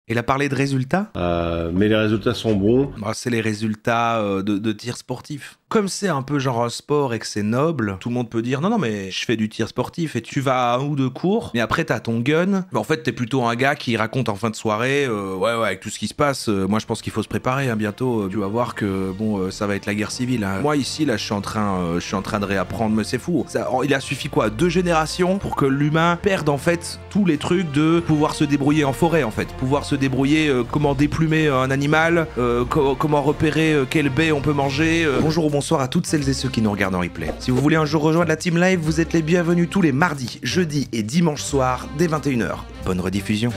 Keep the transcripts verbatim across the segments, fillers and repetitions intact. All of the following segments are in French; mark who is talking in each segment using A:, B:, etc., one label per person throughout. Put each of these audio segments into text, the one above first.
A: Il a parlé de résultats.
B: Euh, mais les résultats sont bons.
A: Bah, c'est les résultats euh, de, de tir sportif. Comme c'est un peu genre un sport et que c'est noble, tout le monde peut dire non, non, mais je fais du tir sportif et tu vas à un ou deux cours, mais après t'as ton gun. Mais en fait, t'es plutôt un gars qui raconte en fin de soirée, euh, ouais, ouais, avec tout ce qui se passe, euh, moi je pense qu'il faut se préparer, hein, bientôt. Euh, tu vas voir que bon, euh, ça va être la guerre civile. Hein. Moi ici, là, je suis en train, euh, je suis en train de réapprendre, mais c'est fou. Ça, il a suffi quoi, deux générations pour que l'humain perde en fait tous les trucs de pouvoir se débrouiller en forêt, en fait, pouvoir se débrouiller, euh, comment déplumer un animal, euh, co comment repérer euh, quelle baie on peut manger. Euh. Bonjour ou bonsoir à toutes celles et ceux qui nous regardent en replay. Si vous voulez un jour rejoindre la team live, vous êtes les bienvenus tous les mardis, jeudis et dimanches soirs dès vingt et une heures. Bonne rediffusion.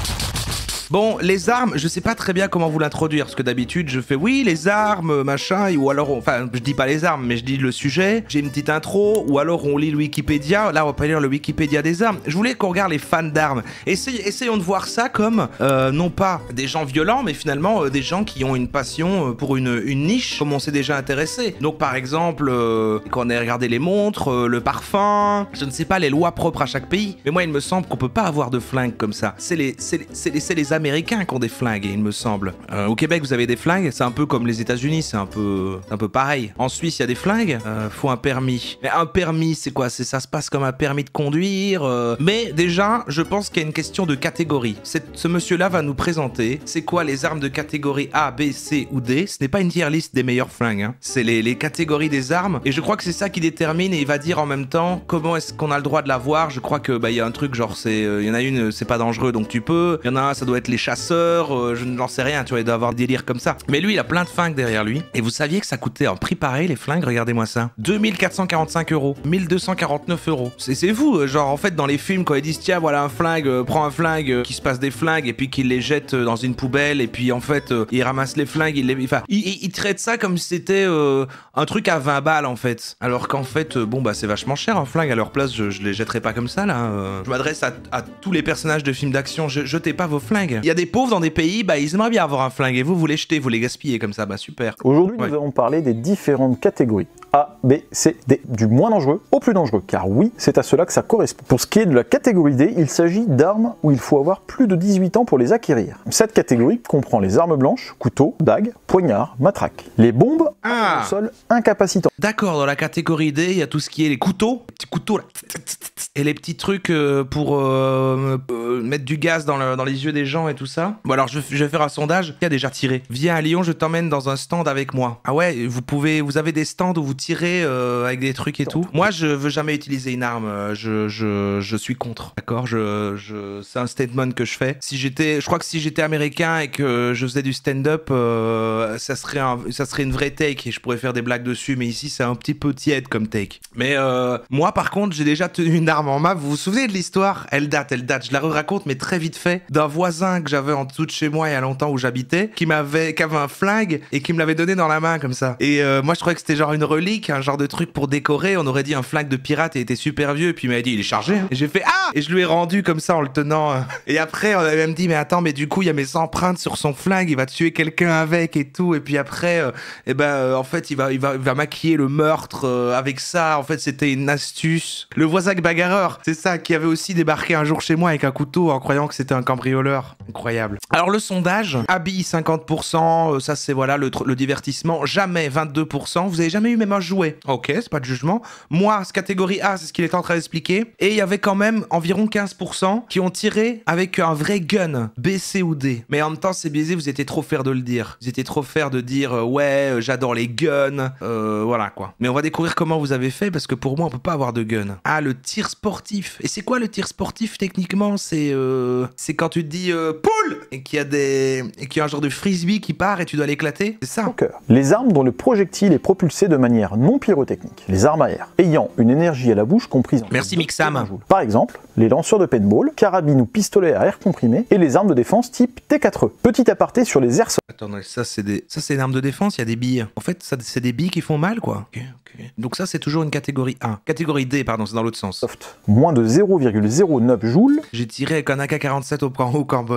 A: Bon, les armes, je sais pas très bien comment vous l'introduire, parce que d'habitude, je fais oui, les armes, machin, ou alors, on... enfin, je dis pas les armes, mais je dis le sujet, j'ai une petite intro, ou alors on lit le Wikipédia, là on va pas lire le Wikipédia des armes. Je voulais qu'on regarde les fans d'armes. Essayons, essayons de voir ça comme, euh, non pas des gens violents, mais finalement euh, des gens qui ont une passion euh, pour une, une niche, comme on s'est déjà intéressé. Donc par exemple, euh, quand on a regardé les montres, euh, le parfum, je ne sais pas les lois propres à chaque pays, mais moi il me semble qu'on peut pas avoir de flingue comme ça. C'est les, c'est les, c'est les, c'est les Américains qui ont des flingues, il me semble. Euh, au Québec, vous avez des flingues, c'est un peu comme les États-Unis, c'est un peu, un peu pareil. En Suisse, il y a des flingues, euh, faut un permis. Mais un permis, c'est quoi? C'est ça se passe comme un permis de conduire. Euh... Mais déjà, je pense qu'il y a une question de catégorie. Cette, ce monsieur-là va nous présenter c'est quoi les armes de catégorie A, B, C ou D. Ce n'est pas une tier list des meilleures flingues, hein. C'est les, les catégories des armes. Et je crois que c'est ça qui détermine, et il va dire en même temps comment est-ce qu'on a le droit de l'avoir. Je crois que bah il y a un truc genre c'est, il euh, y en a une, c'est pas dangereux donc tu peux. Il y en a un, ça doit être les chasseurs. Euh, je n'en sais rien, tu vois, il doit avoir des délires comme ça. Mais lui, il a plein de flingues derrière lui. Et vous saviez que ça coûtait un prix pareil, les flingues? Regardez-moi ça. deux mille quatre cent quarante-cinq euros. mille deux cent quarante-neuf euros. C'est fou, genre en fait, dans les films, quand ils disent tiens, voilà un flingue, euh, prends un flingue, euh, qui se passe des flingues, et puis qu'ils les jettent euh, dans une poubelle, et puis en fait, euh, ils ramassent les flingues, ils les. Enfin, ils, ils, ils traitent ça comme si c'était euh, un truc à vingt balles en fait. Alors qu'en fait, euh, bon, bah c'est vachement cher un flingue. À leur place, je, je les jetterai pas comme ça là. Euh, je m'adresse à, à tous les personnages de films d'action, je, jetez pas vos flingues. Il y a des pauvres dans des pays, bah ils aimeraient bien avoir un flingue et vous, vous les jetez, vous les gaspillez comme ça, bah super.
C: Aujourd'hui,
A: ouais.
C: Nous allons parler des différentes catégories. A, B, C, D, du moins dangereux au plus dangereux, car oui, c'est à cela que ça correspond. Pour ce qui est de la catégorie D, il s'agit d'armes où il faut avoir plus de dix-huit ans pour les acquérir. Cette catégorie comprend les armes blanches, couteaux, dagues, poignards, matraques. Les bombes
A: ah.
C: au sol incapacitants.
A: D'accord, dans la catégorie D, il y a tout ce qui est les couteaux, les petits couteaux là, et les petits trucs euh, pour euh, euh, mettre du gaz dans, le, dans les yeux des gens et tout ça. Bon alors je, je vais faire un sondage. Qui a déjà tiré? Viens à Lyon, je t'emmène dans un stand avec moi. Ah ouais, vous pouvez, vous avez des stands où vous tirez euh, avec des trucs et tout. Moi, je veux jamais utiliser une arme. Je, je, je suis contre. D'accord, je, je, c'est un statement que je fais. Si j'étais, je crois que si j'étais américain et que je faisais du stand-up, euh, ça serait un, ça serait une vraie take et je pourrais faire des blagues dessus. Mais ici, c'est un petit peu tiède comme take. Mais euh, moi, par contre, j'ai déjà tenu une arme en main. Vous vous souvenez de l'histoire? Elle date, elle date. Je la raconte, mais très vite fait. D'un voisin que j'avais en dessous de chez moi il y a longtemps où j'habitais, qui m'avait, qui avait un flingue et qui me l'avait donné dans la main comme ça. Et euh, moi, je croyais que c'était genre une relique, un genre de truc pour décorer. On aurait dit un flingue de pirate et il était super vieux. Et puis il m'avait dit il est chargé. Hein. Et j'ai fait ah. Et je lui ai rendu comme ça en le tenant. Et après, on avait même dit mais attends, mais du coup il y a mes empreintes sur son flingue. Il va tuer quelqu'un avec et tout. Et puis après, euh, et ben euh, en fait il va, il va, il va maquiller le meurtre euh, avec ça. En fait c'était une astuce. Le voisin bagarreur, c'est ça, qui avait aussi débarqué un jour chez moi avec un couteau en croyant que c'était un cambrioleur. Incroyable. Alors le sondage, habille cinquante pour cent, euh, ça c'est voilà le, le divertissement, jamais vingt-deux pour cent, vous avez jamais eu même un jouet. Ok, c'est pas de jugement. Moi, ce catégorie A, c'est ce qu'il est en train d'expliquer. Et il y avait quand même environ quinze pour cent qui ont tiré avec un vrai gun, B, C ou D. Mais en même temps, c'est biaisé, vous étiez trop fiers de le dire. Vous étiez trop fiers de dire, euh, ouais, euh, j'adore les guns, euh, voilà quoi. Mais on va découvrir comment vous avez fait, parce que pour moi, on peut pas avoir de gun. Ah, le tir sportif. Et c'est quoi le tir sportif, techniquement? C'est euh, c'est quand tu te dis, euh, poule! Et qu'il y a des... et qu'il y a un genre de frisbee qui part et tu dois l'éclater. C'est ça.
C: Les armes dont le projectile est propulsé de manière non pyrotechnique. Les armes à air, ayant une énergie à la bouche comprise en...
A: Merci Mixam.
C: Par exemple, les lanceurs de paintball, carabines ou pistolets à air comprimé et les armes de défense type T quatre E. Petit aparté sur les airsoft.
A: Attends, ça c'est des... ça c'est une arme de défense, il y a des billes. En fait, ça c'est des billes qui font mal quoi. Ok, ok. Donc ça c'est toujours une catégorie A. Catégorie D, pardon, c'est dans l'autre sens.
C: Moins de zéro virgule zéro neuf joules.
A: J'ai tiré avec un A K quarante-sept au, au Cambodge.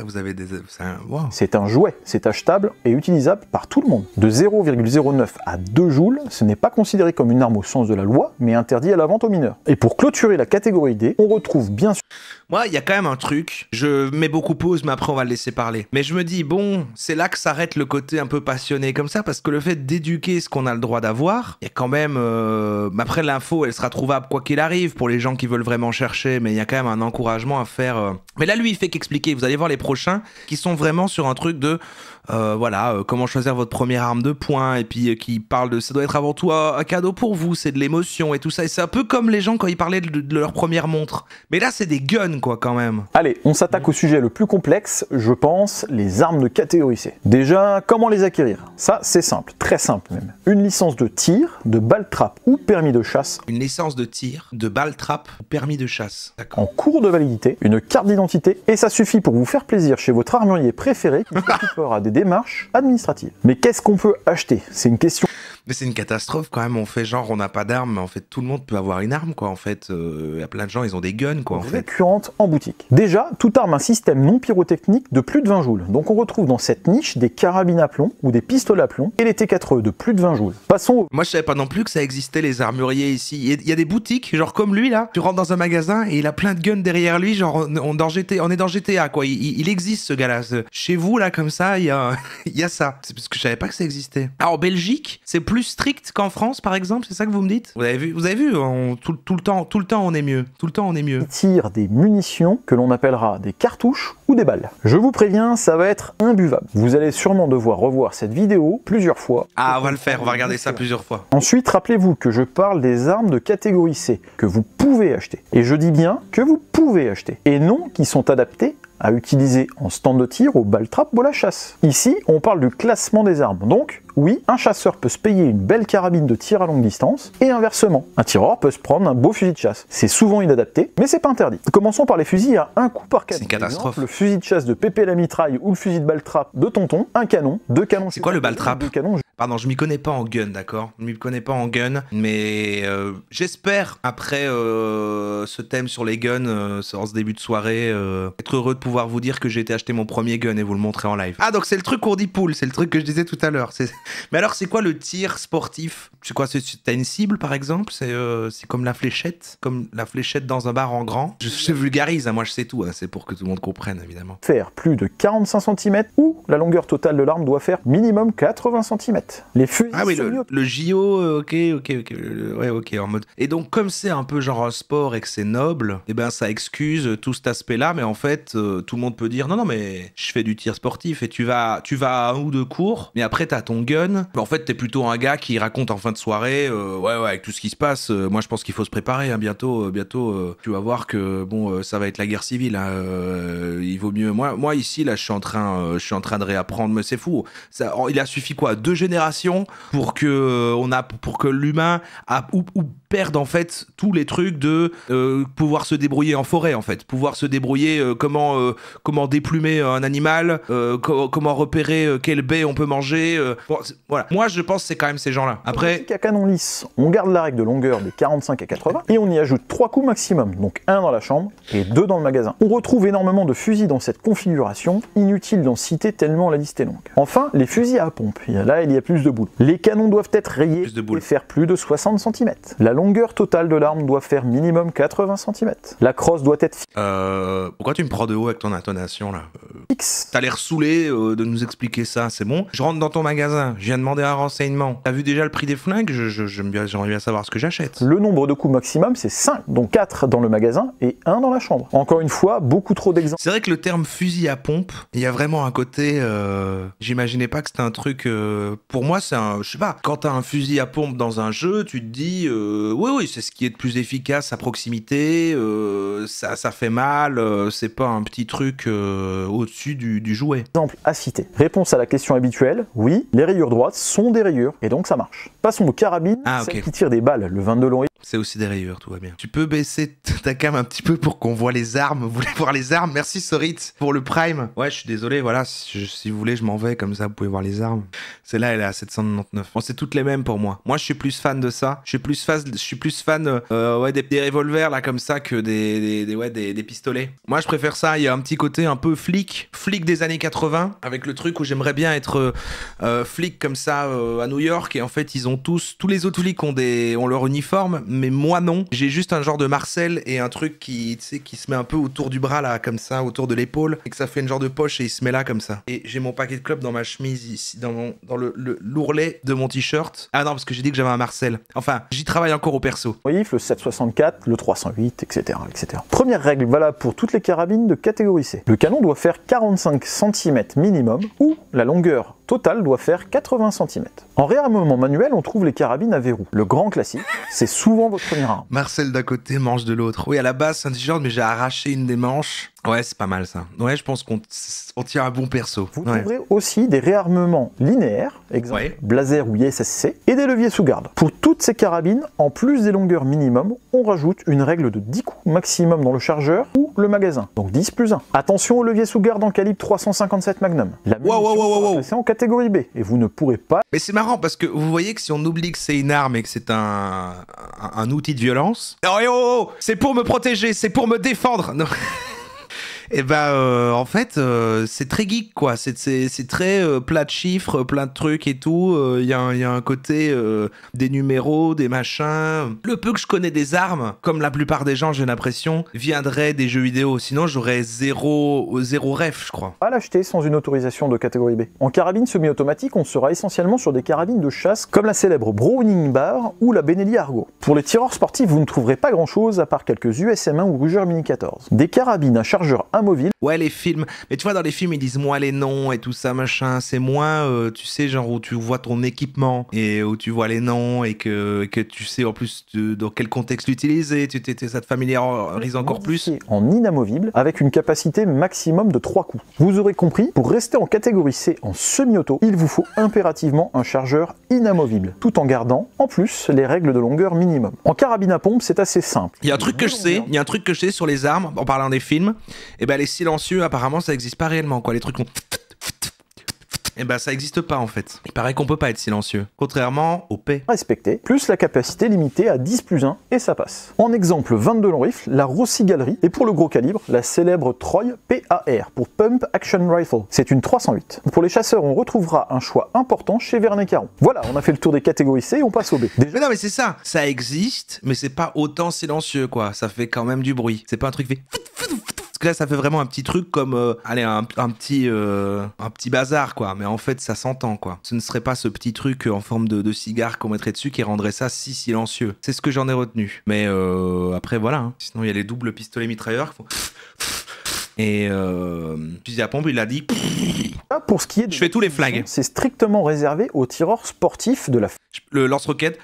A: vous avez des... Un... Wow.
C: C'est un jouet, c'est achetable et utilisable par tout le monde. De zéro virgule zéro neuf à deux joules, ce n'est pas considéré comme une arme au sens de la loi, mais interdit à la vente aux mineurs. Et pour clôturer la catégorie D, on retrouve bien sûr...
A: Moi, il y a quand même un truc, je mets beaucoup pause, mais après on va le laisser parler. Mais je me dis, bon, c'est là que s'arrête le côté un peu passionné comme ça, parce que le fait d'éduquer ce qu'on a le droit d'avoir, il y a quand même... Euh... Après, l'info, elle sera trouvable quoi qu'il arrive, pour les gens qui veulent vraiment chercher, mais il y a quand même un encouragement à faire... Euh... Mais là, lui, il fait qu'expliquer. Vous allez voir les prochains, qui sont vraiment sur un truc de... Euh, voilà, euh, comment choisir votre première arme de poing, et puis euh, qui parle de ça doit être avant tout un, un cadeau pour vous, c'est de l'émotion et tout ça. Et c'est un peu comme les gens quand ils parlaient de, de leur première montre. Mais là, c'est des guns, quoi, quand même.
C: Allez, on s'attaque au sujet le plus complexe, je pense, les armes de catégorie C. Déjà, comment les acquérir? Ça, c'est simple, très simple même. Une licence de tir, de balle trappe ou permis de chasse.
A: Une licence de tir, de balle trappe ou permis de chasse.
C: En cours de validité, une carte d'identité, et ça suffit pour vous faire plaisir chez votre armurier préféré qui s'occupera des démarches administratives. Mais qu'est-ce qu'on peut acheter? C'est une question...
A: Mais c'est une catastrophe quand même, on fait genre on n'a pas d'armes, mais en fait tout le monde peut avoir une arme quoi, en fait, il euh, y a plein de gens, ils ont des guns quoi en fait.
C: Récurrente en boutique. Déjà, toute arme a un système non pyrotechnique de plus de vingt joules, donc on retrouve dans cette niche des carabines à plomb ou des pistolets à plomb et les T quatre E de plus de vingt joules. Passons au...
A: Moi je savais pas non plus que ça existait les armuriers ici, il y a des boutiques, genre comme lui là, tu rentres dans un magasin et il a plein de guns derrière lui, genre on, on, dans G T, on est dans G T A quoi, il, il existe ce gars-là. Chez vous là comme ça, il y a, il y a ça, c'est parce que je savais pas que ça existait. Alors en Belgique, c'est plus strict qu'en France par exemple, c'est ça que vous me dites? Vous avez vu, vous avez vu on, tout, tout, le temps, tout le temps on est mieux, tout le temps on est mieux.
C: Il tire des munitions que l'on appellera des cartouches ou des balles. Je vous préviens, ça va être imbuvable. Vous allez sûrement devoir revoir cette vidéo plusieurs fois.
A: Ah, on va le faire, on va regarder ça plusieurs fois.
C: Ensuite, rappelez-vous que je parle des armes de catégorie C, que vous pouvez acheter. Et je dis bien que vous pouvez acheter, et non qui sont adaptées à utiliser en stand de tir au balle trappe ou à la chasse. Ici, on parle du classement des armes. Donc, oui, un chasseur peut se payer une belle carabine de tir à longue distance, et inversement, un tireur peut se prendre un beau fusil de chasse. C'est souvent inadapté, mais c'est pas interdit. Commençons par les fusils à un coup par canon.
A: C'est une catastrophe.
C: Exemple, le fusil de chasse de Pépé la mitraille ou le fusil de balle trappe de Tonton, un canon, deux canons.
A: C'est quoi le balle trappe?
C: Deux canons.
A: Pardon, je m'y connais pas en gun, d'accord? Je m'y connais pas en gun, mais euh, j'espère, après euh, ce thème sur les guns, euh, en ce début de soirée, euh, être heureux de pouvoir vous dire que j'ai été acheter mon premier gun et vous le montrer en live. Ah, donc c'est le truc qu'on dit pool, c'est le truc que je disais tout à l'heure. Mais alors, c'est quoi le tir sportif? C'est quoi? T'as une cible, par exemple? C'est euh, comme la fléchette? Comme la fléchette dans un bar en grand? Je, je vulgarise, hein, moi je sais tout, hein, c'est pour que tout le monde comprenne, évidemment.
C: Faire plus de quarante-cinq centimètres ou la longueur totale de l'arme doit faire minimum quatre-vingts centimètres. Les fusils
A: ah oui, le, le J O, euh, ok, ok, ok, le, ouais, ok, en mode... Et donc, comme c'est un peu genre un sport et que c'est noble, eh ben ça excuse tout cet aspect-là, mais en fait, euh, tout le monde peut dire, non, non, mais je fais du tir sportif et tu vas, tu vas à un ou deux cours, mais après t'as ton gun. Mais en fait, t'es plutôt un gars qui raconte en fin de soirée, euh, ouais, ouais, avec tout ce qui se passe, euh, moi je pense qu'il faut se préparer, hein, bientôt, euh, bientôt, euh, tu vas voir que, bon, euh, ça va être la guerre civile, hein, euh, il vaut mieux... Moi, moi ici, là, je suis en train, euh, je suis en train de réapprendre, mais c'est fou. Ça, il a suffi quoi? Deux générations pour que euh, on a pour que l'humain a ou, ou perde en fait tous les trucs de euh, pouvoir se débrouiller en forêt en fait, pouvoir se débrouiller euh, comment euh, comment déplumer un animal, euh, co comment repérer euh, quelle baie on peut manger. Euh, bon, voilà. Moi je pense que c'est quand même ces gens-là. Après
C: à canon lisse, on garde la règle de longueur des quarante-cinq à quatre-vingts et on y ajoute trois coups maximum, donc un dans la chambre et deux dans le magasin. On retrouve énormément de fusils dans cette configuration, inutile d'en citer tellement la liste est longue. Enfin, les fusils à pompe, là il y a plus de boules. Les canons doivent être rayés et faire plus de soixante centimètres. La longueur totale de l'arme doit faire minimum quatre-vingts centimètres. La crosse doit être
A: euh, pourquoi tu me prends de haut avec ton intonation là? euh,
C: X.
A: T'as l'air saoulé euh, de nous expliquer ça, c'est bon? Je rentre dans ton magasin, je viens demander un renseignement. T'as vu déjà le prix des flingues? J'aimerais bien, bien savoir ce que j'achète.
C: Le nombre de coups maximum c'est cinq, donc quatre dans le magasin et un dans la chambre. Encore une fois, beaucoup trop d'exemples.
A: C'est vrai que le terme fusil à pompe, il y a vraiment un côté... Euh, J'imaginais pas que c'était un truc... Euh, pour moi, c'est un... Je sais pas, quand t'as un fusil à pompe dans un jeu, tu te dis... Euh, oui, oui, c'est ce qui est de plus efficace à proximité, euh, ça, ça fait mal, euh, c'est pas un petit truc euh, au-dessus du, du jouet.
C: Exemple à citer. Réponse à la question habituelle, oui, les rayures droites sont des rayures, et donc ça marche. Passons aux carabines,
A: ah,
C: celles
A: okay.
C: qui tirent des balles, le vingt-deux long et...
A: C'est aussi des rayures, tout va bien. Tu peux baisser ta cam un petit peu pour qu'on voit les armes. Vous voulez voir les armes? Merci Sorit pour le Prime. Ouais, je suis désolé, voilà, si, je, si vous voulez, je m'en vais, comme ça vous pouvez voir les armes. Celle-là, elle est à sept cent quatre-vingt-dix-neuf. Bon, c'est toutes les mêmes pour moi. Moi, je suis plus fan de ça. Je suis plus fan, je suis plus fan euh, ouais, des, des revolvers, là, comme ça, que des, des, des, ouais, des, des pistolets. Moi, je préfère ça. Il y a un petit côté un peu flic, flic des années quatre-vingts, avec le truc où j'aimerais bien être euh, flic comme ça euh, à New York. Et en fait, ils ont tous, tous les autres flics ont, des, ont leur uniforme, mais moi, non. J'ai juste un genre de Marcel et un truc qui, tu sais, qui se met un peu autour du bras, là, comme ça, autour de l'épaule, et que ça fait une genre de poche et il se met là, comme ça. Et j'ai mon paquet de clopes dans ma chemise, ici, dans, mon, dans le, le l'ourlet de mon t-shirt. Ah non, parce que j'ai dit que j'avais un Marcel. Enfin, j'y travaille encore au perso.
C: Le sept cent soixante-quatre, le trois cent huit, et cetera, et cetera. Première règle valable pour toutes les carabines de catégorie C. Le canon doit faire quarante-cinq centimètres minimum, ou la longueur totale doit faire quatre-vingts centimètres. En réarmement manuel, on trouve les carabines à verrou. Le grand classique, c'est souvent votre première arme.
A: Marcel d'un côté, manche de l'autre. Oui, à la base, c'est un t-shirt, mais j'ai arraché une des manches. Ouais, c'est pas mal ça. Ouais, je pense qu'on on tient un bon perso.
C: Vous
A: ouais.
C: trouverez aussi des réarmements linéaires, exemple ouais. Blazer ou I S S C, et des leviers sous garde. Pour toutes ces carabines, en plus des longueurs minimum, on rajoute une règle de dix coups maximum dans le chargeur ou le magasin. Donc dix plus un. Attention au levier sous garde en calibre trois cent cinquante-sept Magnum. La munition
A: wow, wow, wow, wow, wow.
C: C'est en catégorie B, et vous ne pourrez pas...
A: Mais c'est marrant parce que vous voyez que si on oublie que c'est une arme et que c'est un, un, un outil de violence... Oh, oh, oh, c'est pour me protéger, c'est pour me défendre. Non. Et bah euh, en fait euh, c'est très geek quoi, c'est, c'est, c'est très euh, plat de chiffres, plein de trucs et tout, il euh, y, y a un côté euh, des numéros, des machins. Le peu que je connais des armes, comme la plupart des gens j'ai l'impression, viendrait des jeux vidéo, sinon j'aurais zéro, zéro ref je crois.
C: À l'acheter sans une autorisation de catégorie B. En carabine semi-automatique, on sera essentiellement sur des carabines de chasse comme la célèbre Browning Bar ou la Benelli Argo. Pour les tireurs sportifs, vous ne trouverez pas grand chose à part quelques U S M un ou Ruger Mini quatorze. Des carabines à chargeur amovible.
A: Ouais, les films. Mais tu vois, dans les films, ils disent moi les noms et tout ça, machin. C'est moins, euh, tu sais, genre où tu vois ton équipement et où tu vois les noms et que, que tu sais en plus de, dans quel contexte l'utiliser. Tu t'es, ça te familiarise encore plus.
C: En inamovible, avec une capacité maximum de trois coups. Vous aurez compris, pour rester en catégorie C en semi-auto, il vous faut impérativement un chargeur inamovible, tout en gardant, en plus, les règles de longueur minimum. En carabine à pompe, c'est assez simple.
A: Il y a un truc que je sais, il y a un truc que je sais sur les armes, en parlant des films, et ben les silencieux, apparemment, ça n'existe pas réellement, quoi. Les trucs font... Et bah ça n'existe pas en fait. Il paraît qu'on peut pas être silencieux. Contrairement au P.
C: Respecté, plus la capacité limitée à dix plus un et ça passe. En exemple vingt-deux long rifle, la Rossi Galerie et pour le gros calibre, la célèbre Troy P A R pour Pump Action Rifle. C'est une trois cent huit. Pour les chasseurs, on retrouvera un choix important chez Verne Caron. Voilà, on a fait le tour des catégories C et on passe au B.
A: Déjà... Mais non mais c'est ça, ça existe, mais c'est pas autant silencieux quoi. Ça fait quand même du bruit. C'est pas un truc qui fait... Là ça fait vraiment un petit truc comme euh, allez un, un petit euh, un petit bazar quoi, mais en fait ça s'entend quoi. Ce ne serait pas ce petit truc en forme de, de cigare qu'on mettrait dessus qui rendrait ça si silencieux. C'est ce que j'en ai retenu, mais euh, après voilà hein. Sinon il y a les doubles pistolets mitrailleurs qui font... Et euh, fusil à pompe il a dit
C: pour ce qui est de
A: je fais tous les flingues.
C: C'est strictement réservé aux tireurs sportifs de la
A: le lance-roquette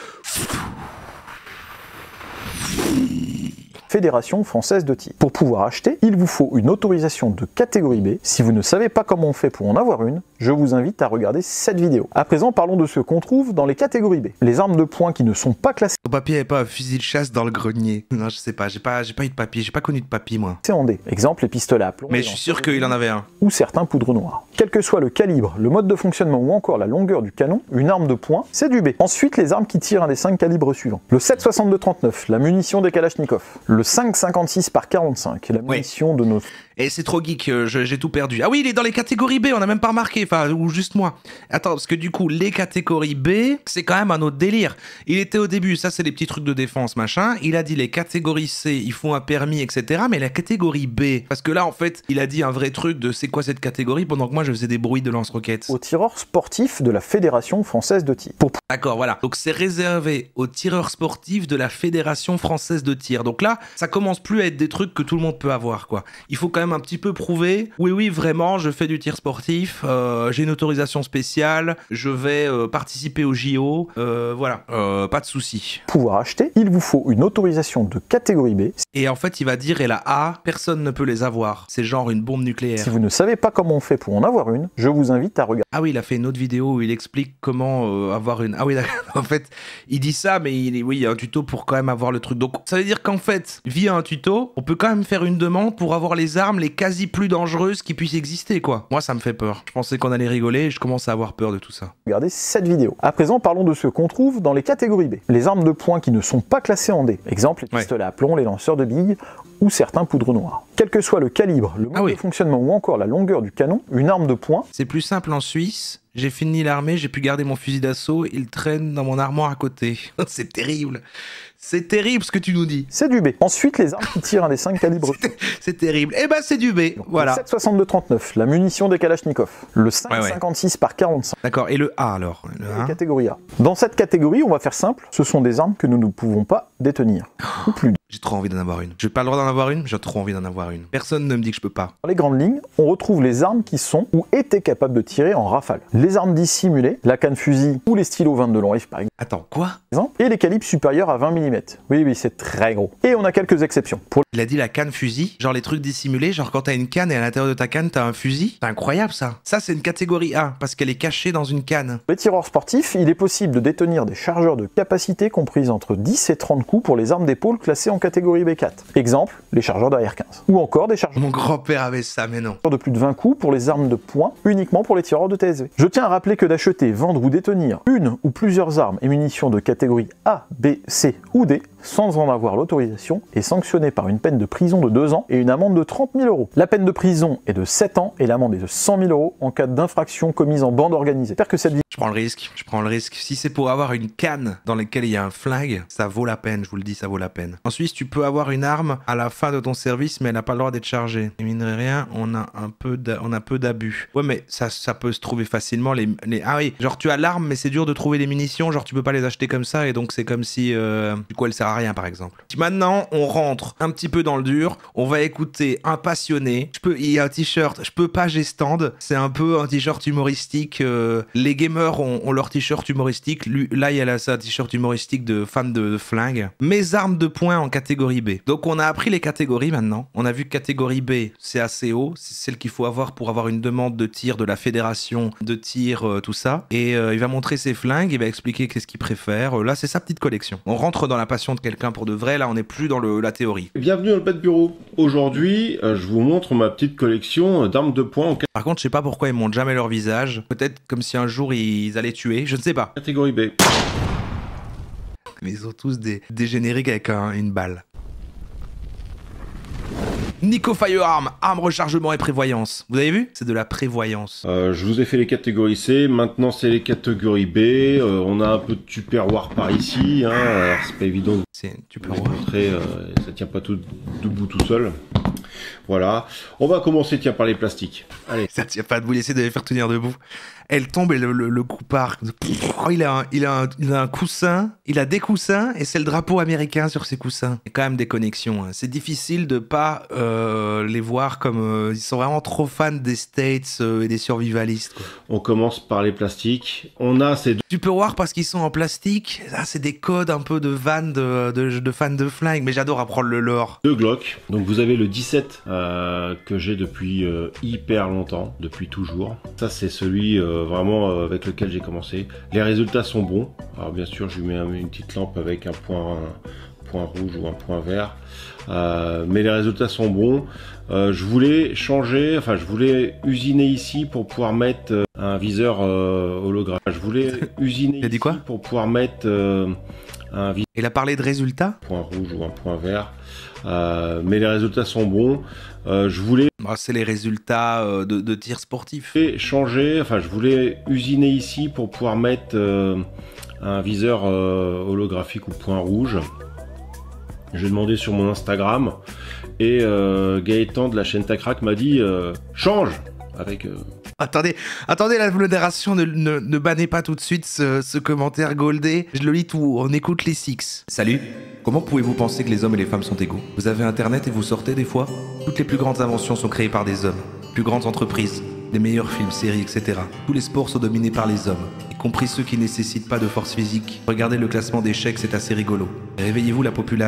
C: Fédération française de tir. Pour pouvoir acheter, il vous faut une autorisation de catégorie B. Si vous ne savez pas comment on fait pour en avoir une, je vous invite à regarder cette vidéo. À présent, parlons de ce qu'on trouve dans les catégories B. Les armes de poing qui ne sont pas classées.
A: Ton papy avait pas un fusil de chasse dans le grenier. Non, je sais pas, j'ai pas, j'ai pas eu de papy, j'ai pas connu de papy moi.
C: C'est en D. Exemple, les pistolets à plomb.
A: Mais je suis sûr qu'il en avait un.
C: Ou certains poudres noires. Quel que soit le calibre, le mode de fonctionnement ou encore la longueur du canon, une arme de poing, c'est du B. Ensuite, les armes qui tirent un des cinq calibres suivants. Le sept soixante-deux trente-neuf, la munition des Kalachnikov. Le cinq cinquante-six par quarante-cinq, la munition ouais. de nos...
A: Et c'est trop geek, euh, je, j'ai tout perdu. Ah oui, il est dans les catégories B, on n'a même pas remarqué, enfin, ou juste moi. Attends, parce que du coup, les catégories B, c'est quand même un autre délire. Il était au début, ça c'est les petits trucs de défense, machin. Il a dit les catégories C, il faut un permis, et cetera. Mais la catégorie B, parce que là, en fait, il a dit un vrai truc de c'est quoi cette catégorie, pendant que moi, je faisais des bruits de lance-roquettes.
C: Aux tireurs sportifs de la Fédération française de tir. Pour...
A: D'accord, voilà. Donc c'est réservé aux tireurs sportifs de la Fédération française de tir. Donc là, ça commence plus à être des trucs que tout le monde peut avoir, quoi. Il faut quand même un petit peu prouver, oui, oui, vraiment, je fais du tir sportif, euh, j'ai une autorisation spéciale, je vais euh, participer au J O, euh, voilà, euh, pas de souci.
C: Pour pouvoir acheter, il vous faut une autorisation de catégorie B.
A: Et en fait, il va dire, et la A, personne ne peut les avoir. C'est genre une bombe nucléaire.
C: Si vous ne savez pas comment on fait pour en avoir une, je vous invite à regarder.
A: Ah oui, il a fait une autre vidéo où il explique comment euh, avoir une... Ah oui, d'accord. En fait, il dit ça, mais il... oui, il y a un tuto pour quand même avoir le truc. Donc, ça veut dire qu'en fait, via un tuto, on peut quand même faire une demande pour avoir les armes les quasi plus dangereuses qui puissent exister, quoi. Moi, ça me fait peur. Je pensais qu'on allait rigoler et je commence à avoir peur de tout ça.
C: Regardez cette vidéo. À présent, parlons de ceux qu'on trouve dans les catégories B. Les armes de poing qui ne sont pas classées en D. Exemple, les pistolets à plomb, les lanceurs de billes ou certains poudres noires. Quel que soit le calibre, le mode
A: ah oui.
C: de fonctionnement ou encore la longueur du canon, une arme de poing...
A: C'est plus simple en Suisse. J'ai fini l'armée, j'ai pu garder mon fusil d'assaut, il traîne dans mon armoire à côté. C'est terrible. C'est terrible ce que tu nous dis.
C: C'est du B. Ensuite, les armes qui tirent un des cinq calibres.
A: C'est terrible. Eh ben, c'est du B.
C: Donc,
A: voilà.
C: Le sept soixante-deux trente-neuf, la munition des Kalachnikov. Le cinq cinquante-six par quarante-cinq.
A: D'accord. Et le A alors le
C: La catégorie A. Dans cette catégorie, on va faire simple. Ce sont des armes que nous ne pouvons pas détenir. Ou plus.
A: J'ai trop envie d'en avoir une. J'ai pas le droit d'en avoir une, j'ai trop envie d'en avoir une. Personne ne me dit que je peux pas.
C: Dans les grandes lignes, on retrouve les armes qui sont ou étaient capables de tirer en rafale. Les armes dissimulées, la canne fusil ou les stylos vingt-deux long F par exemple.
A: Attends, quoi?
C: Et les calibres supérieurs à vingt millimètres. Oui, oui, c'est très gros. Et on a quelques exceptions. Pour...
A: Il a dit la canne fusil, genre les trucs dissimulés, genre quand t'as une canne et à l'intérieur de ta canne t'as un fusil. C'est incroyable ça. Ça c'est une catégorie A, parce qu'elle est cachée dans une canne.
C: Les tireurs sportifs, il est possible de détenir des chargeurs de capacité comprises entre dix et trente coups pour les armes d'épaule classées en catégorie B quatre. Exemple, les chargeurs d'A R quinze. Ou encore des chargeurs...
A: Mon grand-père avait ça, mais non.
C: de plus de vingt coups pour les armes de poing, uniquement pour les tireurs de T S V. Je tiens à rappeler que d'acheter, vendre ou détenir une ou plusieurs armes et munitions de catégorie A, B, C ou D, sans en avoir l'autorisation, est sanctionné par une peine de prison de deux ans et une amende de trente mille euros. La peine de prison est de sept ans et l'amende est de cent mille euros en cas d'infraction commise en bande organisée. J'espère que cette vidéo...
A: Je prends le risque, je prends le risque. Si c'est pour avoir une canne dans laquelle il y a un flingue, ça vaut la peine, je vous le dis, ça vaut la peine. En Suisse, tu peux avoir une arme à la fin de ton service, mais elle n'a pas le droit d'être chargée. Et mine de rien, on a un peu on a peu d'abus. Ouais, mais ça, ça peut se trouver facilement. Les, les... Ah oui, genre tu as l'arme, mais c'est dur de trouver les munitions, genre tu peux pas les acheter comme ça, et donc c'est comme si... Euh... Du coup, elle sert à rien, par exemple. Maintenant, on rentre un petit peu dans le dur, on va écouter un passionné. Je peux... Il y a un t-shirt, je peux pas, j'ai stand. C'est un peu un t-shirt humoristique. Euh... Les gamers ont, ont leur t-shirt humoristique. Lui, là, il y a là, ça, t-shirt humoristique de fan de, de flingue. Mes armes de poing en catégorie B. Donc, on a appris les catégories maintenant. On a vu que catégorie B, c'est assez haut. C'est celle qu'il faut avoir pour avoir une demande de tir de la fédération de tir, euh, tout ça. Et euh, il va montrer ses flingues, il va expliquer qu'est-ce qu'il préfère. Euh, là, c'est sa petite collection. On rentre dans la passion de quelqu'un pour de vrai. Là, on n'est plus dans le, la théorie.
B: Bienvenue dans le Pet Bureau. Aujourd'hui, euh, je vous montre ma petite collection d'armes de poing en
A: Par contre, je sais pas pourquoi ils montrent jamais leur visage. Peut-être comme si un jour ils allaient tuer. Je ne sais pas.
B: catégorie B.
A: Mais ils ont tous des, des génériques avec un, une balle. Nico Firearm, arme, rechargement et prévoyance. Vous avez vu? C'est de la prévoyance.
B: Euh, je vous ai fait les catégories C, maintenant c'est les catégories B. Euh, on a un peu de Tupperware par ici. Hein. Alors c'est pas évident de
A: C'est tu peux
B: vous
A: voir.
B: montrer, euh, ça tient pas tout debout tout seul. Voilà. On va commencer tiens par les plastiques. Allez.
A: Ça tient pas debout, laissez de les faire tenir debout. Elle tombe et le, le, le coup part. Oh, il, a un, il, a un, il a un coussin, il a des coussins et c'est le drapeau américain sur ses coussins. Il y a quand même des connexions. Hein. C'est difficile de pas euh, les voir comme... Euh, ils sont vraiment trop fans des States euh, et des survivalistes. Quoi.
B: On commence par les plastiques. On a ces deux...
A: Tu peux voir parce qu'ils sont en plastique. Ah, c'est des codes un peu de vannes de, de, de fans de flingue, mais j'adore apprendre le lore.
B: Deux Glock. Donc vous avez le dix-sept euh, que j'ai depuis euh, hyper longtemps, depuis toujours. Ça c'est celui... Euh, vraiment euh, avec lequel j'ai commencé. Les résultats sont bons. Alors bien sûr, je lui mets un, une petite lampe avec un point, un point rouge ou un point vert. Euh, mais les résultats sont bons. Euh, je voulais changer, enfin je voulais usiner ici pour pouvoir mettre euh, un viseur euh, holographique. Je voulais usiner
A: Il a dit
B: ici
A: quoi
B: pour pouvoir mettre euh, un viseur.
A: Il a parlé de résultats.
B: Point rouge ou un point vert. Euh, mais les résultats sont bons. Euh, je voulais
A: Oh, c'est les résultats euh, de, de tir sportif.
B: changer, enfin je voulais usiner ici pour pouvoir mettre euh, un viseur euh, holographique ou point rouge. J'ai demandé sur mon Instagram et euh, Gaëtan de la chaîne Tacrac m'a dit euh, change avec... Euh...
A: Attendez, attendez, la modération, ne, ne, ne bannez pas tout de suite ce, ce commentaire goldé. Je le lis tout, on écoute les six. Salut. Comment pouvez-vous penser que les hommes et les femmes sont égaux? Vous avez internet et vous sortez des fois? Toutes les plus grandes inventions sont créées par des hommes. Plus grandes entreprises, les meilleurs films, séries, et cetera. Tous les sports sont dominés par les hommes, y compris ceux qui nécessitent pas de force physique. Regardez le classement d'échecs, c'est assez rigolo. Réveillez-vous la populace.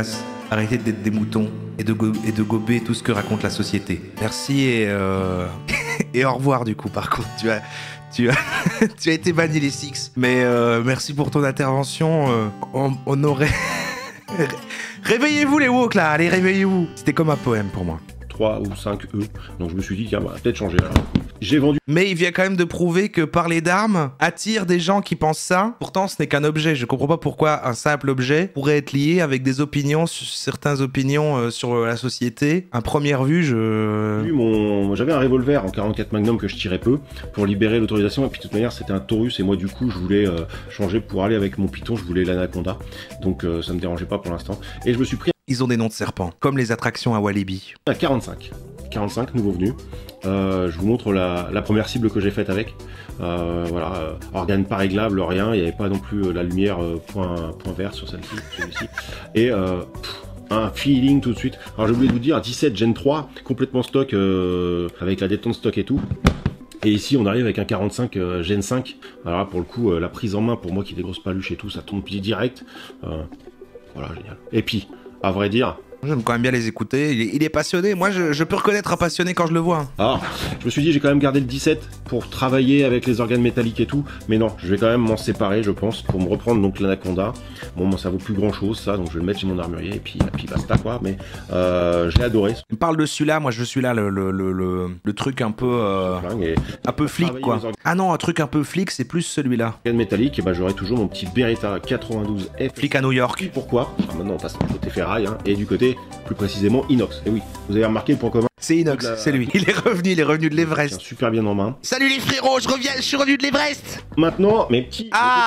A: Arrêtez d'être des moutons et de, go et de gober tout ce que raconte la société. Merci et, euh... et au revoir du coup par contre. Tu as, tu as, tu as été banni les six. Mais euh, merci pour ton intervention. Euh, on, on aurait... Réveillez-vous les woke là, allez réveillez-vous. C'était comme un poème pour moi.
B: trois ou cinq E. Donc je me suis dit, tiens, bah, peut-être changer. Alors. J'ai vendu.
A: Mais il vient quand même de prouver que parler d'armes attire des gens qui pensent ça. Pourtant, ce n'est qu'un objet. Je comprends pas pourquoi un simple objet pourrait être lié avec des opinions, certaines opinions euh, sur la société. À première vue, je...
B: Mon... J'avais un revolver en quarante-quatre Magnum que je tirais peu pour libérer l'autorisation. Et puis de toute manière, c'était un Taurus. Et moi, du coup, je voulais euh, changer pour aller avec mon Python. Je voulais l'Anaconda. Donc euh, ça me dérangeait pas pour l'instant. Et je me suis pris...
A: Ils ont des noms de serpents, comme les attractions à Walibi.
B: À quarante-cinq. quarante-cinq nouveaux venus. Euh, je vous montre la, la première cible que j'ai faite avec. Euh, voilà, euh, organe pas réglable, rien. Il n'y avait pas non plus euh, la lumière euh, point, point vert sur celle-ci, celui-ci. Et euh, pff, un feeling tout de suite. Alors j'ai oublié de vous dire, dix-sept Gen trois, complètement stock, euh, avec la détente stock et tout. Et ici on arrive avec un quarante-cinq euh, Gen cinq. Alors là, pour le coup, euh, la prise en main, pour moi qui ai des grosses paluches et tout, ça tombe direct. Euh, voilà, génial. Et puis, à vrai dire...
A: J'aime quand même bien les écouter, il est, il est passionné, moi je, je peux reconnaître un passionné quand je le vois.
B: Alors, je me suis dit j'ai quand même gardé le dix-sept pour travailler avec les organes métalliques et tout, mais non, je vais quand même m'en séparer je pense, pour me reprendre donc l'Anaconda. Bon, moi ça vaut plus grand chose ça, donc je vais le mettre chez mon armurier et puis, et puis basta quoi, mais euh, je l'ai adoré.
A: Il me parle de celui-là, moi je suis là, le, le, le, le, le truc un peu... Euh,
B: et
A: un peu flic quoi. Ah non, un truc un peu flic, c'est plus celui-là.
B: Organes métalliques, et bah j'aurai toujours mon petit Beretta quatre-vingt-douze F.
A: Flic à New York.
B: Pourquoi? Ah, maintenant on passe du côté ferraille, hein, et du côté plus précisément inox. Et oui, vous avez remarqué le point commun.
A: C'est inox, la... c'est lui. Il est revenu, il est revenu de l'Everest.
B: Super bien en main.
A: Salut les frérots, je reviens, je suis revenu de l'Everest.
B: Maintenant, mes petits...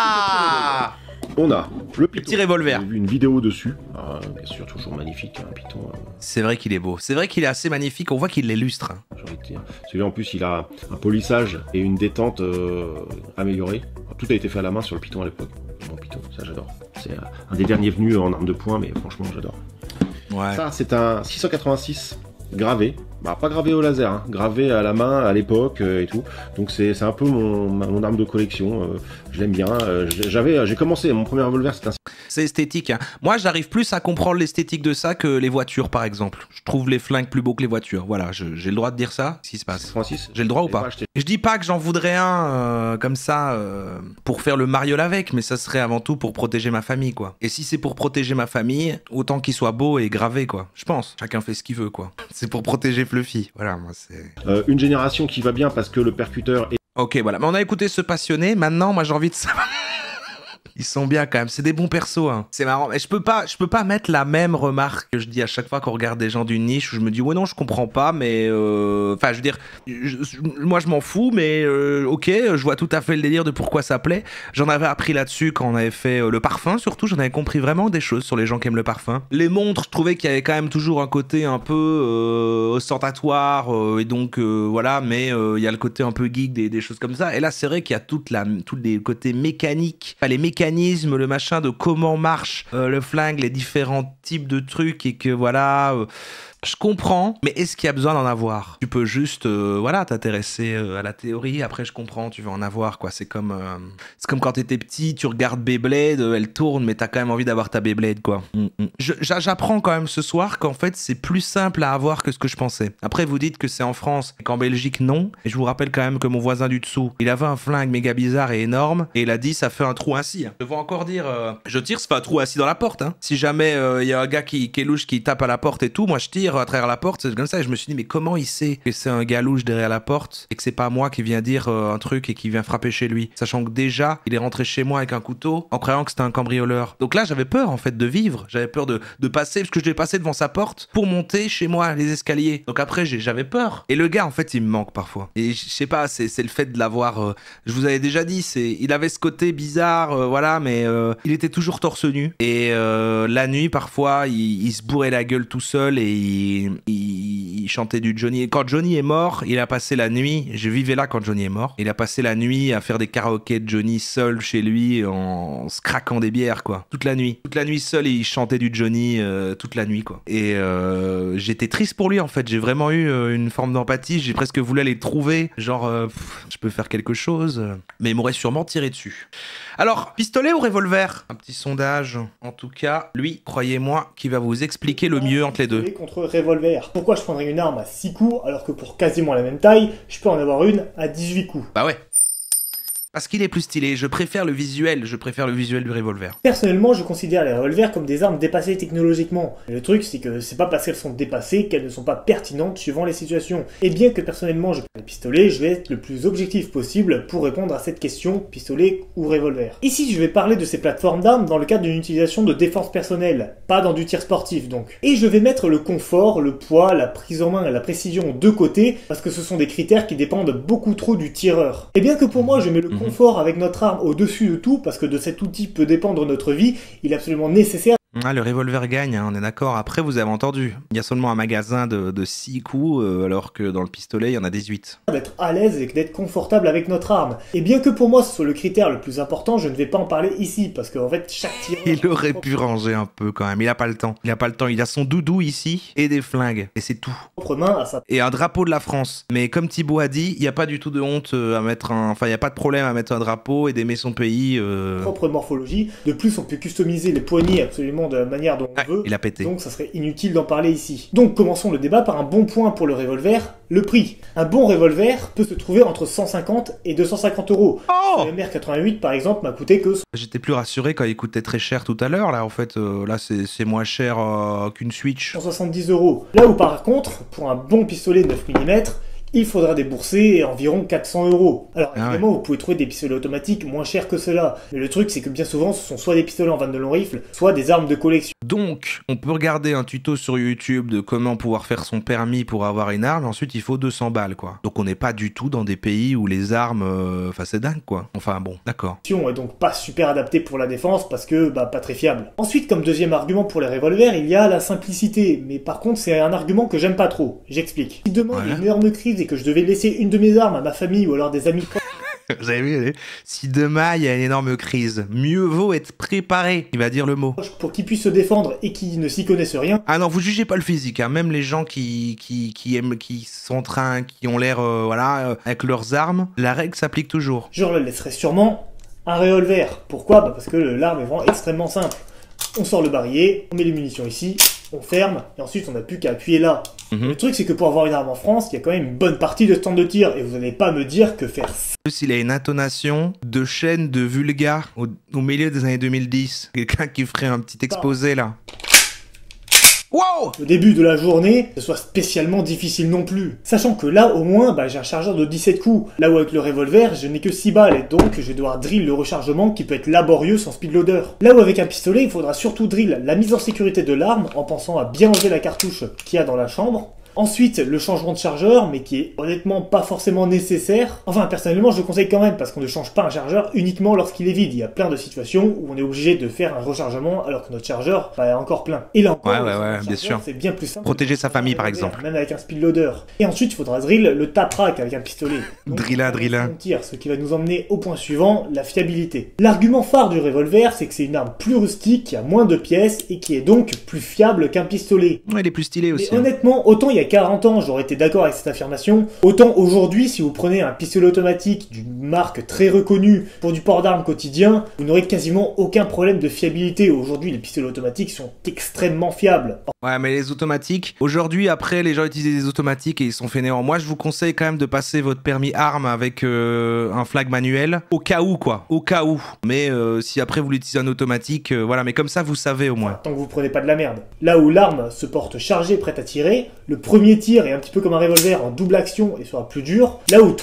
A: Ah
B: On a le
A: Python. Petit revolver.
B: J'ai vu une vidéo dessus. Ah, bien sûr, toujours magnifique, un Python. Euh...
A: C'est vrai qu'il est beau. C'est vrai qu'il est assez magnifique. On voit qu'il l'illustre. Hein.
B: J'ai envie de dire. Celui-là, en plus, il a un polissage et une détente euh, améliorée. Tout a été fait à la main sur le Python à l'époque. Mon Python, ça j'adore. C'est euh, un des derniers venus en arme de poing, mais franchement, j'adore.
A: Ouais.
B: Ça, c'est un six cent quatre-vingt-six gravé. Bah, pas gravé au laser, hein. Gravé à la main à l'époque euh, et tout. Donc c'est un peu mon, mon arme de collection. Euh, je l'aime bien. Euh, J'avais, j'ai commencé, mon premier revolver, c'était un...
A: C'est esthétique. Hein. Moi, j'arrive plus à comprendre l'esthétique de ça que les voitures, par exemple. Je trouve les flingues plus beaux que les voitures. Voilà, j'ai le droit de dire ça. Qu'est-ce qui se passe? J'ai le droit ou pas, pas Je dis pas que j'en voudrais un euh, comme ça euh, pour faire le mariole avec, mais ça serait avant tout pour protéger ma famille, quoi. Et si c'est pour protéger ma famille, autant qu'il soit beau et gravé, quoi. Je pense. Chacun fait ce qu'il veut, quoi. C'est pour protéger Fluffy. Voilà, moi c'est...
B: Euh, une génération qui va bien parce que le percuteur est...
A: Ok, voilà. Mais on a écouté ce passionné. Maintenant, moi, j'ai envie de savoir... Ils sont bien quand même, c'est des bons persos. Hein. C'est marrant, mais je peux pas, je peux pas mettre la même remarque que je dis à chaque fois qu'on regarde des gens d'une niche où je me dis ouais non je comprends pas, mais euh... enfin je veux dire, je, je, moi je m'en fous, mais euh, ok, je vois tout à fait le délire de pourquoi ça plaît. J'en avais appris là-dessus quand on avait fait euh, le parfum, surtout j'en avais compris vraiment des choses sur les gens qui aiment le parfum. Les montres, je trouvais qu'il y avait quand même toujours un côté un peu euh, ostentatoire euh, et donc euh, voilà, mais il euh, y a le côté un peu geek des, des choses comme ça. Et là c'est vrai qu'il y a toute la, tous les côtés mécaniques, enfin, les mécaniques le machin de comment marche euh, le flingue, les différents types de trucs et que voilà... Euh, je comprends, mais est-ce qu'il y a besoin d'en avoir? Tu peux juste, euh, voilà, t'intéresser euh, à la théorie. Après, je comprends, tu veux en avoir, quoi. C'est comme, euh, c'est comme quand t'étais petit, tu regardes Beyblade, euh, elle tourne, mais t'as quand même envie d'avoir ta Beyblade, quoi. Mm -hmm. J'apprends quand même ce soir qu'en fait, c'est plus simple à avoir que ce que je pensais. Après, vous dites que c'est en France, qu'en Belgique, non. Et je vous rappelle quand même que mon voisin du dessous, il avait un flingue méga bizarre et énorme, et il a dit, ça fait un trou assis. Hein. Je vois encore dire, euh, je tire, ça fait un trou assis dans la porte. Hein. Si jamais il euh, y a un gars qui, qui est louche, qui tape à la porte et tout, moi je tire à travers la porte, c'est comme ça, et je me suis dit mais comment il sait que c'est un gars louche derrière la porte et que c'est pas moi qui viens dire euh, un truc et qui vient frapper chez lui, sachant que déjà il est rentré chez moi avec un couteau en croyant que c'était un cambrioleur. Donc là j'avais peur en fait de vivre, j'avais peur de, de passer, parce que je devais passer devant sa porte pour monter chez moi les escaliers. Donc après j'avais peur, et le gars en fait il me manque parfois, et je sais pas, c'est le fait de l'avoir, euh, je vous avais déjà dit, c'est il avait ce côté bizarre, euh, voilà, mais euh, il était toujours torse nu, et euh, la nuit parfois il, il se bourrait la gueule tout seul et il il, il, il chantait du Johnny. Et quand Johnny est mort, il a passé la nuit, je vivais là quand Johnny est mort, il a passé la nuit à faire des karaokés de Johnny seul chez lui en se craquant des bières, quoi. Toute la nuit. Toute la nuit seul, il chantait du Johnny euh, toute la nuit, quoi. Et euh, j'étais triste pour lui, en fait. J'ai vraiment eu euh, une forme d'empathie. J'ai presque voulu aller le trouver. Genre, euh, pff, je peux faire quelque chose. Mais il m'aurait sûrement tiré dessus. Alors, pistolet ou revolver? Un petit sondage. En tout cas, lui, croyez-moi, qui va vous expliquer le mieux entre les deux.
D: Contre revolver. Pourquoi je prendrais une arme à six coups alors que pour quasiment la même taille, je peux en avoir une à dix-huit coups?
A: Bah ouais. Parce qu'il est plus stylé, je préfère le visuel, je préfère le visuel du revolver.
D: Personnellement, je considère les revolvers comme des armes dépassées technologiquement. Mais le truc, c'est que c'est pas parce qu'elles sont dépassées qu'elles ne sont pas pertinentes suivant les situations. Et bien que personnellement je prenne les pistolets, je vais être le plus objectif possible pour répondre à cette question, pistolet ou revolver. Ici, je vais parler de ces plateformes d'armes dans le cadre d'une utilisation de défense personnelle, pas dans du tir sportif donc. Et je vais mettre le confort, le poids, la prise en main et la précision de côté, parce que ce sont des critères qui dépendent beaucoup trop du tireur. Et bien que pour moi, je mets le confort confort avec notre arme au-dessus de tout, parce que de cet outil peut dépendre notre vie, il est absolument nécessaire.
A: Ah, le revolver gagne, hein, on est d'accord. Après, vous avez entendu, il y a seulement un magasin de, de six coups, euh, alors que dans le pistolet, il y en a dix-huit.
D: D'être à l'aise et d'être confortable avec notre arme. Et bien que pour moi ce soit le critère le plus important, je ne vais pas en parler ici, parce qu'en fait, chaque tireur...
A: Il aurait pu ranger un peu quand même, il a pas le temps. Il a pas le temps, il a son doudou ici, et des flingues, et c'est tout.
D: Main à sa...
A: Et un drapeau de la France. Mais comme Thibaut a dit, il n'y a pas du tout de honte à mettre un... Enfin, il n'y a pas de problème à mettre un drapeau et d'aimer son pays. Euh...
D: Propre morphologie. De plus, on peut customiser les poignées absolument de la manière dont on
A: ouais,
D: veut.
A: Il a pété.
D: Donc ça serait inutile d'en parler ici. Donc commençons le débat par un bon point pour le revolver, le prix. Un bon revolver peut se trouver entre cent cinquante et deux cent cinquante euros.
A: Oh
D: le M R quatre-vingt-huit par exemple m'a coûté que...
A: J'étais plus rassuré quand il coûtait très cher tout à l'heure. Là, en fait, euh, là c'est moins cher euh, qu'une Switch.
D: cent soixante-dix euros. Là où par contre, pour un bon pistolet neuf millimètres, il faudra débourser environ quatre cents euros. Alors
A: ah
D: évidemment,
A: ouais.
D: vous pouvez trouver des pistolets automatiques moins chers que cela. Mais le truc, c'est que bien souvent, ce sont soit des pistolets en vanne de long rifle, soit des armes de collection.
A: Donc, on peut regarder un tuto sur YouTube de comment pouvoir faire son permis pour avoir une arme. Ensuite, il faut deux cents balles, quoi. Donc, on n'est pas du tout dans des pays où les armes... Enfin, euh, c'est dingue, quoi. Enfin, bon, d'accord.
D: Et donc pas super adapté pour la défense parce que, bah, pas très fiable. Ensuite, comme deuxième argument pour les revolvers, il y a la simplicité. Mais par contre, c'est un argument que j'aime pas trop. J'explique. Si demain, il y a une énorme crise et que je devais laisser une de mes armes à ma famille ou alors des amis...
A: Vous avez vu, si demain il y a une énorme crise, mieux vaut être préparé. Il va dire le mot.
D: Pour qu'ils puissent se défendre et qui ne s'y connaissent rien.
A: Ah non, vous jugez pas le physique, hein. Même les gens qui, qui, qui aiment, qui sont en train, qui ont l'air, euh, voilà, euh, avec leurs armes, la règle s'applique toujours.
D: Je leur laisserai sûrement un revolver. Pourquoi? Bah parce que l'arme est vraiment extrêmement simple. On sort le barillet, on met les munitions ici, on ferme, et ensuite on n'a plus qu'à appuyer là. Mmh. Le truc, c'est que pour avoir une arme en France, il y a quand même une bonne partie de stand de tir, et vous n'allez pas me dire que faire ça.
A: En plus, il a une intonation de chaîne de Vulga au, au milieu des années deux mille dix. Quelqu'un qui ferait un petit exposé là. Wow!
D: Le début de la journée, ce soit spécialement difficile non plus. Sachant que là, au moins, bah, j'ai un chargeur de dix-sept coups. Là où avec le revolver, je n'ai que six balles, et donc je vais devoir drill le rechargement qui peut être laborieux sans speedloader. Là où avec un pistolet, il faudra surtout drill la mise en sécurité de l'arme en pensant à bien enlever la cartouche qu'il y a dans la chambre. Ensuite, le changement de chargeur, mais qui est honnêtement pas forcément nécessaire. Enfin, personnellement, je le conseille quand même, parce qu'on ne change pas un chargeur uniquement lorsqu'il est vide. Il y a plein de situations où on est obligé de faire un rechargement alors que notre chargeur bah, est encore plein. Et là encore,
A: ouais, ouais, ouais, bien sûr.
D: C'est bien plus simple.
A: Protéger sa famille, par exemple.
D: Même avec un speedloader. Et ensuite, il faudra drill le tap-rack avec un pistolet.
A: Drilla, drilla.
D: Tir, ce qui va nous emmener au point suivant, la fiabilité. L'argument phare du revolver, c'est que c'est une arme plus rustique, qui a moins de pièces et qui est donc plus fiable qu'un pistolet.
A: Ouais, il est plus stylé aussi.
D: Mais
A: hein.
D: honnêtement, autant il y a quarante ans, j'aurais été d'accord avec cette affirmation, autant aujourd'hui, si vous prenez un pistolet automatique d'une marque très reconnue pour du port d'armes quotidien, vous n'aurez quasiment aucun problème de fiabilité. Aujourd'hui, les pistolets automatiques sont extrêmement fiables.
A: Ouais, mais les automatiques, aujourd'hui, après, les gens utilisent des automatiques et ils sont fainéants. Moi, je vous conseille quand même de passer votre permis arme avec euh, un flag manuel, au cas où, quoi, au cas où. Mais euh, si après vous l'utilisez en automatique, euh, voilà, mais comme ça, vous savez au moins.
D: Tant que vous prenez pas de la merde. Là où l'arme se porte chargée, prête à tirer, le premier tir est un petit peu comme un revolver en double action et sera plus dur. Là où tous les autres...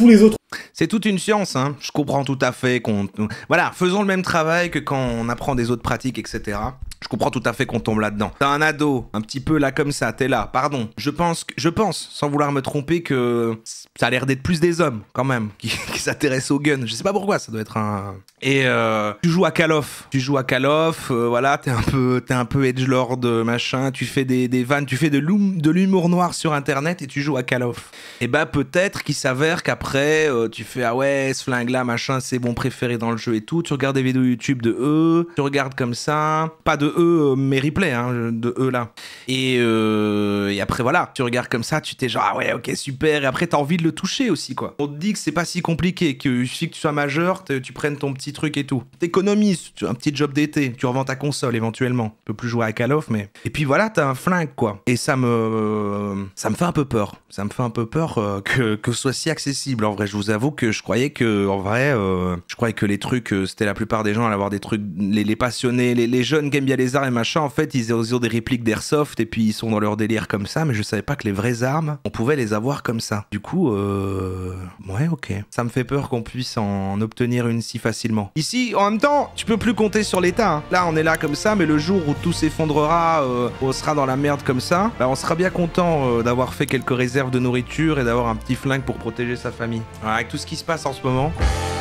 A: C'est toute une science, hein. Je comprends tout à fait qu'on... Voilà, faisons le même travail que quand on apprend des autres pratiques, et cetera. Je comprends tout à fait qu'on tombe là-dedans. T'as un ado, un petit peu là comme ça, t'es là, pardon. Je pense, que, je pense, sans vouloir me tromper, que ça a l'air d'être plus des hommes, quand même, qui, qui s'intéressent au gun. Je sais pas pourquoi, ça doit être un... Et euh, tu joues à Call of, tu joues à Call of, euh, voilà, t'es un peu, t'es un peu edgelord, machin, tu fais des, des vannes, tu fais de l'humour noir sur Internet et tu joues à Call of. Et bah peut-être qu'il s'avère qu'après, euh, tu fais, ah ouais, ce flingue-là, machin, c'est mon préféré dans le jeu et tout. Tu regardes des vidéos YouTube de eux, tu regardes comme ça, pas de eux, mais replay, hein, de eux là. Et, euh, et après, voilà, tu regardes comme ça, tu t'es genre, ah ouais, ok, super. Et après, t'as envie de le toucher aussi, quoi. On te dit que c'est pas si compliqué, qu'il suffit que tu sois majeur, tu prennes ton petit truc et tout. T'économises, tu as un petit job d'été, tu revends ta console éventuellement. Tu peux plus jouer à Call of, mais. Et puis voilà, t'as un flingue, quoi. Et ça me. Ça me fait un peu peur. Ça me fait un peu peur euh, que, que ce soit si accessible. En vrai, je vous avoue que je croyais que, en vrai, euh, je croyais que les trucs, euh, c'était la plupart des gens à avoir des trucs, les, les passionnés, les, les jeunes qui aiment bien les armes et machin, en fait, ils ont, ils ont des répliques d'airsoft et puis ils sont dans leur délire comme ça, mais je savais pas que les vraies armes, on pouvait les avoir comme ça. Du coup, euh... ouais, ok. Ça me fait peur qu'on puisse en obtenir une si facilement. Ici, en même temps, tu peux plus compter sur l'État. Hein. Là, on est là comme ça, mais le jour où tout s'effondrera, euh, on sera dans la merde comme ça, bah, on sera bien content euh, d'avoir fait quelques réserves de nourriture et d'avoir un petit flingue pour protéger sa famille. Alors, avec tout ce qui se passe en ce moment...